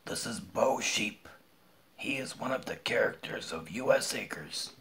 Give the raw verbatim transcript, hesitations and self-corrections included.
This is Bo Sheep. He is one of the characters of U S Acres.